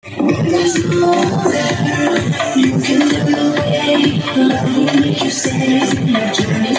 There's more there. You can never wait. Love will make you stay. Your journey